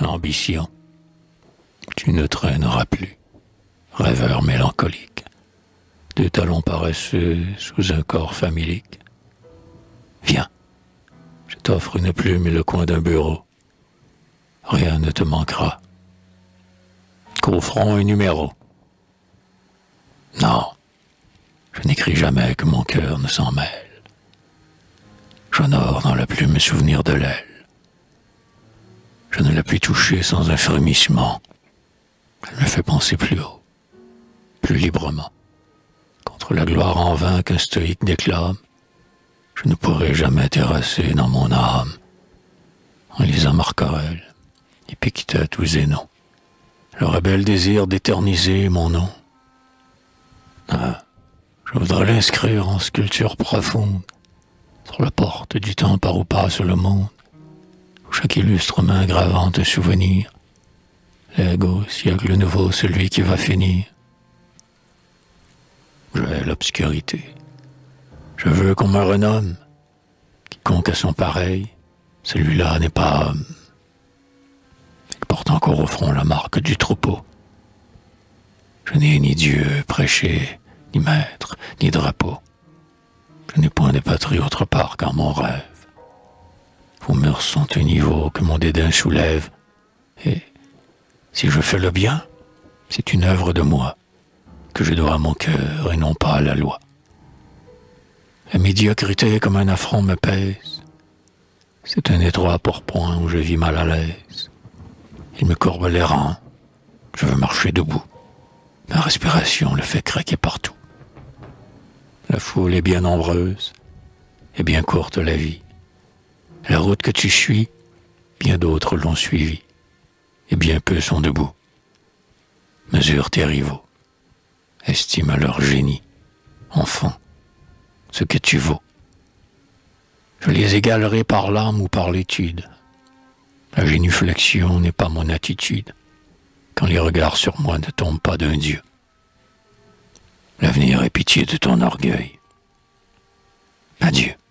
l'ambition. Tu ne traîneras plus, rêveur mélancolique, deux talons paresseux sous un corps familique. Viens, je t'offre une plume et le coin d'un bureau. Rien ne te manquera. Qu'au front un numéro. Non, je n'écris jamais que mon cœur ne s'en mêle. J'honore dans la plume souvenir de l'aile. Je ne la puis toucher sans un frémissement. Elle me fait penser plus haut, plus librement. Contre la gloire en vain qu'un stoïque déclame, je ne pourrai jamais terrasser dans mon âme, en lisant Marc Aurèle, Épictète ou Zénon, le rebelle désir d'éterniser mon nom. Ah, je voudrais l'inscrire en sculpture profonde, sur la porte du temps par où passe le monde, où chaque illustre main gravant un souvenir, l'ego, siècle nouveau, celui qui va finir. J'ai l'obscurité. Je veux qu'on me renomme. Quiconque a son pareil, celui-là n'est pas homme. Il porte encore au front la marque du troupeau. Je n'ai ni Dieu prêché, ni maître, ni drapeau. Je n'ai point de patrie autre part qu'en mon rêve. Vos murs sont un niveau que mon dédain soulève, et si je fais le bien, c'est une œuvre de moi, que je dois à mon cœur et non pas à la loi. La médiocrité comme un affront me pèse. C'est un étroit pourpoint où je vis mal à l'aise. Il me courbe les rangs. Je veux marcher debout. Ma respiration le fait craquer partout. La foule est bien nombreuse et bien courte la vie. La route que tu suis, bien d'autres l'ont suivie et bien peu sont debout. Mesure tes rivaux. Estime à leur génie, enfant, ce que tu vaux. Je les égalerai par l'âme ou par l'étude. La génuflexion n'est pas mon attitude, quand les regards sur moi ne tombent pas d'un Dieu. L'avenir est pitié de ton orgueil. Adieu.